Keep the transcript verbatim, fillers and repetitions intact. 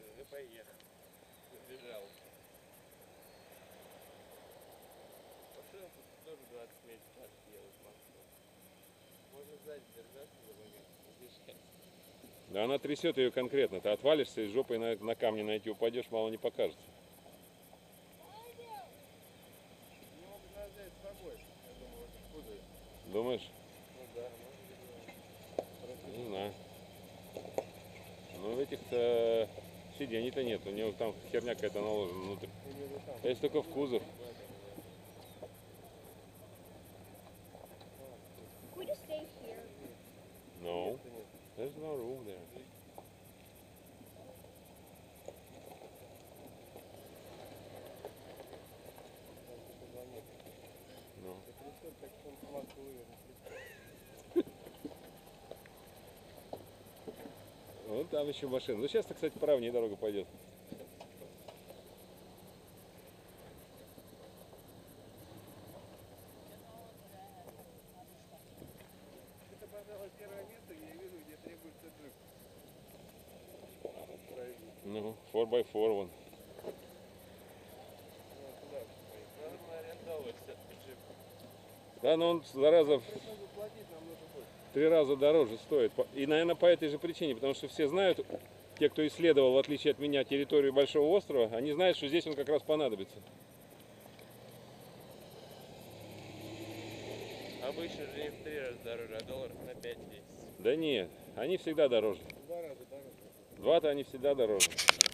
и поехал. Бежал. Машина тут тоже двадцать метров так едет в Москву. Можно сзади держаться за багажник и бежать. Да она трясет ее конкретно. Ты отвалишься и жопой на, на камни на эти упадешь, мало не покажется. Не могут нас взять с собой. Я думаю, это в кузове. Думаешь? Ну да, может быть. Не знаю. Ну в этих-то сидений-то нет. У него там херня какая-то наложена внутрь. А если только в кузов. We just stay here. No. There's no room there. Ну. Вот там еще машина. Ну сейчас-то, кстати, правее дорога пойдет. Это, пожалуй, первое место, где я вижу, где требуется джип. Ну, фор бай фор вон. Надо арендовать все-таки джип. Да, но он, зараза, в Надо платить намного больше. три раза дороже стоит. И, наверное, по этой же причине, потому что все знают, те, кто исследовал, в отличие от меня, территорию Большого острова, они знают, что здесь он как раз понадобится. Обычно же не в три раза дороже, а долларов на пять-десять. Да нет, они всегда дороже. Два раза дороже. Два-то они всегда дороже.